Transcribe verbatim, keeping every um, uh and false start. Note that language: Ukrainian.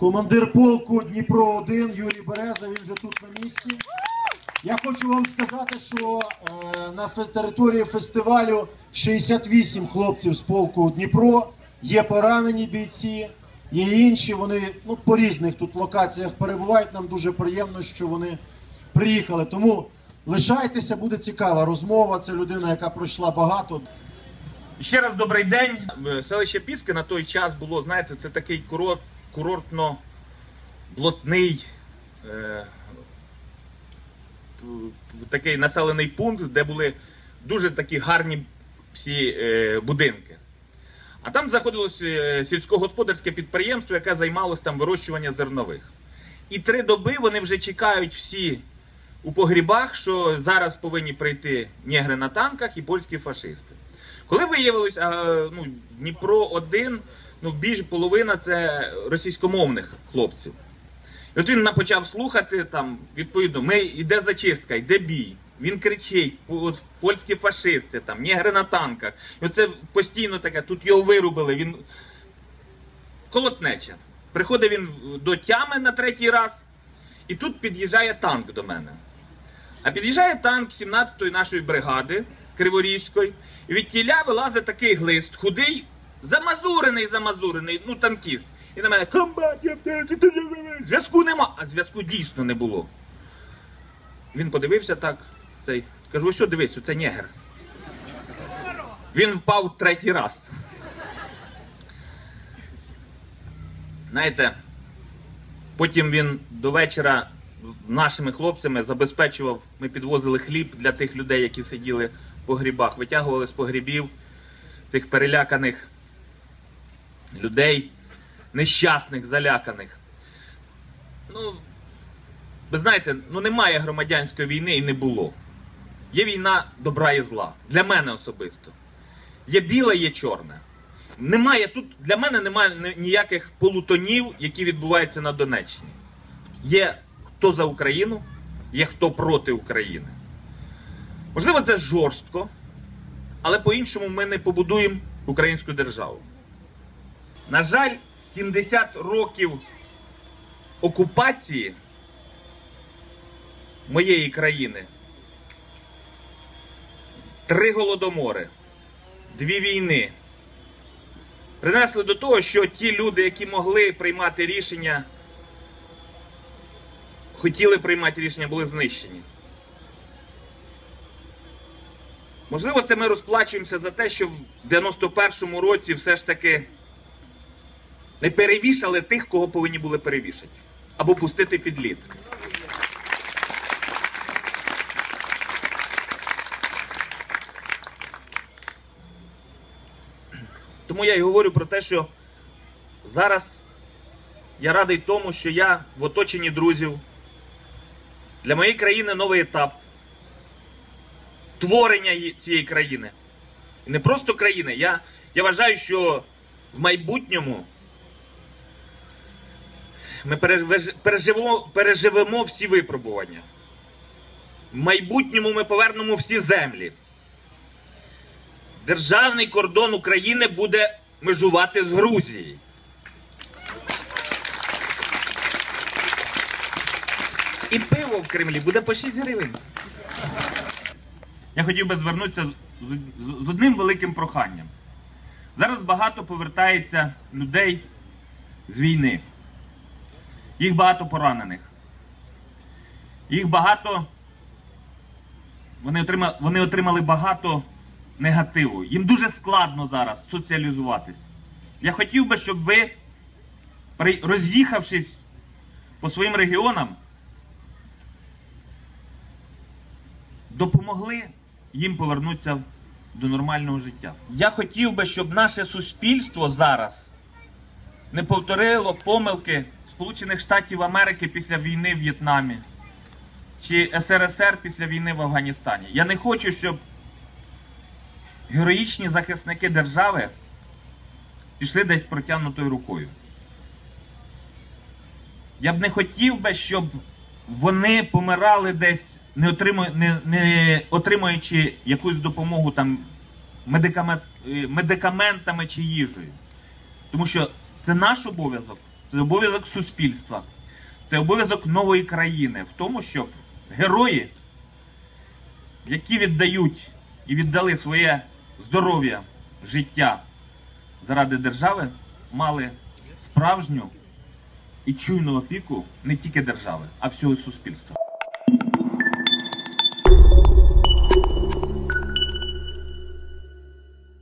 командир полку Дніпро один Юрій Береза, він вже тут на місці. Я хочу вам сказати, що е, на території фестивалю шістдесят вісім хлопців з полку Дніпро, є поранені бійці, є інші, вони ну, по різних тут локаціях перебувають, нам дуже приємно, що вони приїхали. Тому лишайтеся, буде цікава розмова, це людина, яка пройшла багато. Ще раз добрий день. Селище Піски на той час було, знаєте, це такий курорт, курортно-блатний е, такий населений пункт, де були дуже такі гарні всі е, будинки. А там знаходилось е, сільськогосподарське підприємство, яке займалося там вирощуванням зернових. І три доби вони вже чекають всі у погрібах, що зараз повинні прийти негри на танках і польські фашисти. Коли виявилось, ну, Дніпро один, ну, більш половина це російськомовних хлопців. І от він почав слухати, там, відповідно, ми, йде зачистка, йде бій. Він кричить, от, польські фашисти, там, негри на танках. І оце постійно таке, тут його вирубили, він колотнеча. Приходить він до тями на третій раз, і тут під'їжджає танк до мене. А під'їжджає танк сімнадцятої нашої бригади, Криворізької, і від тіля вилазить такий глист, худий, замазурений, замазурений, ну танкіст. І на мене, комбат, зв'язку нема, а зв'язку дійсно не було. Він подивився так, цей, кажу, ось, дивись, оце негр. Він впав третій раз. Знаєте, потім він до вечора нашими хлопцями забезпечував, ми підвозили хліб для тих людей, які сиділи в погрібах, витягували з погрібів цих переляканих людей, нещасних, заляканих. Ну, ви знаєте, ну немає громадянської війни і не було. Є війна добра і зла. Для мене особисто. Є біле, є чорне. Немає тут, для мене немає ніяких полутонів, які відбуваються на Донеччині. Є хто за Україну, є хто проти України. Можливо, це жорстко, але по-іншому ми не побудуємо українську державу. На жаль, сімдесят років окупації моєї країни, три голодомори, дві війни, принесли до того, що ті люди, які могли приймати рішення, хотіли приймати рішення, були знищені. Можливо, це ми розплачуємося за те, що в дев'яносто першому році все ж таки не перевішали тих, кого повинні були перевішати. Або пустити під лід. Тому я і говорю про те, що зараз я радий тому, що я в оточенні друзів. Для моєї країни новий етап творення цієї країни. І не просто країни. Я, я вважаю, що в майбутньому ми переживемо, переживемо всі випробування. В майбутньому ми повернемо всі землі. Державний кордон України буде межувати з Грузією. І пиво в Кремлі буде по шість гривень. Я хотів би звернутися з одним великим проханням. Зараз багато повертається людей з війни. Їх багато поранених. Їх багато... Вони отримали, вони отримали багато негативу. Їм дуже складно зараз соціалізуватись. Я хотів би, щоб ви, роз'їхавшись по своїм регіонам, допомогли їм повернутися до нормального життя. Я хотів би, щоб наше суспільство зараз не повторило помилки Сполучених Штатів Америки після війни в В'єтнамі чи ес ер ес ер після війни в Афганістані. Я не хочу, щоб героїчні захисники держави пішли десь протягнутою рукою. Я б не хотів би, щоб вони помирали десь, не, отримує, не, не отримуючи якусь допомогу там, медикамент, медикаментами чи їжею. Тому що це наш обов'язок це обов'язок суспільства, це обов'язок нової країни в тому, щоб герої, які віддають і віддали своє здоров'я, життя заради держави, мали справжню і чуйну опіку не тільки держави, а всього суспільства.